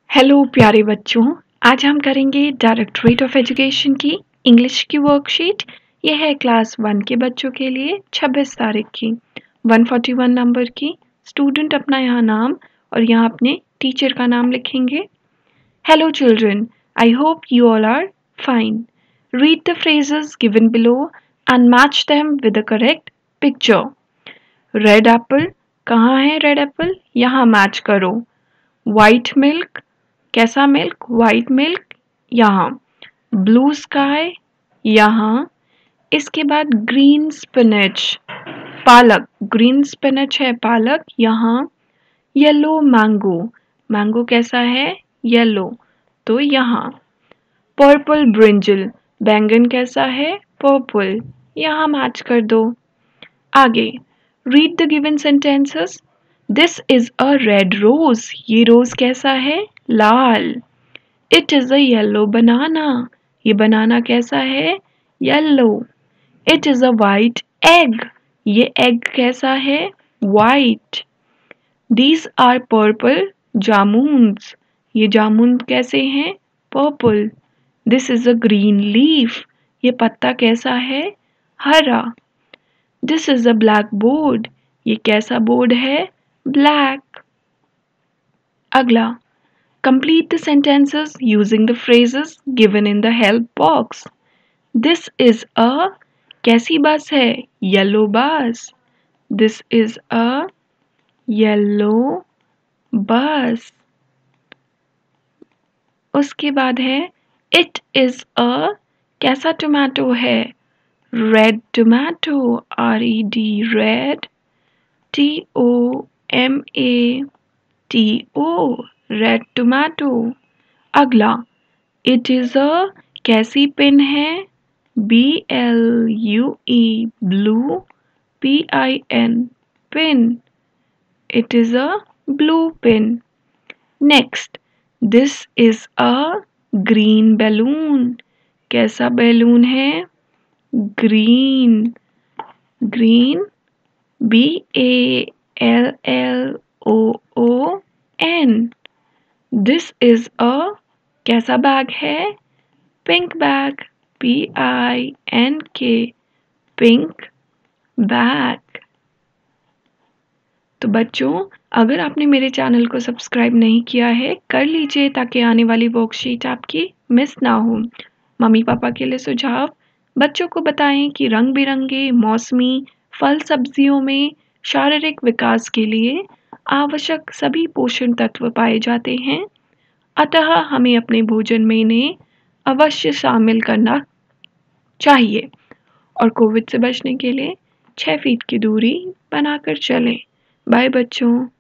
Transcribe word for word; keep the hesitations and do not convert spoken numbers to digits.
Hello प्यारे बच्चों, आज हम करेंगे डायरेक्टरेट ऑफ एजुकेशन की इंग्लिश की वर्कशीट। यह है क्लास वन के बच्चों के लिए छब्बीस तारीख की एक सौ इकतालीस नंबर की। स्टूडेंट अपना यहाँ नाम और यहाँ अपने टीचर का नाम लिखेंगे। Hello children, I hope you all are fine. Read the phrases given below and match them with the correct picture. Red apple, कहाँ है रेड एप्पल? यहाँ मैच करो। वाइट मिल्क, कैसा मिल्क? वाइट मिल्क, यहाँ। Blue sky, यहाँ। इसके बाद green spinach, पालक, ग्रीन स्पिनच है पालक, यहाँ। येलो मैंगो, मैंगो कैसा है? येलो, तो यहाँ। पर्पल ब्रिंजल, बैंगन कैसा है? पर्पल, यहाँ मैच कर दो। आगे, read the given sentences. This is a red rose, ये रोज कैसा है? लाल। It is a yellow banana, ये बनाना कैसा है? Yellow. It is a white egg, ये एग कैसा है? White. These are purple jamuns, ये जामुन कैसे हैं? Purple. This is a green leaf, ये पत्ता कैसा है? हरा। This is a black board, ये कैसा बोर्ड है? ब्लैक। अगला, complete the sentences using the phrases given in the help box. This is a, कैसी बस है? Yellow bus. This is a yellow bus. उसके बाद है it is a, कैसा टोमेटो है? Red tomato. R E D, red. T O M A T O, red tomato. अगला, it is a, कैसी पेन है? B L U E, blue. P I N, pen. It is a blue pen. Next, this is a green balloon, कैसा balloon है? Green, green. B A L L O O N. This is a, कैसा bag है? Pink bag. P I N K, pink bag. तो बच्चों, अगर आपने मेरे channel को सब्सक्राइब नहीं किया है, कर लीजिए ताकि आने वाली वर्कशीट आपकी मिस ना हो। मम्मी पापा के लिए सुझाव, बच्चों को बताएं कि रंग बिरंगे मौसमी फल सब्जियों में शारीरिक विकास के लिए आवश्यक सभी पोषण तत्व पाए जाते हैं, अतः हमें अपने भोजन में इन्हें अवश्य शामिल करना चाहिए। और कोविड से बचने के लिए छह फीट की दूरी बनाकर चलें। बाय बच्चों।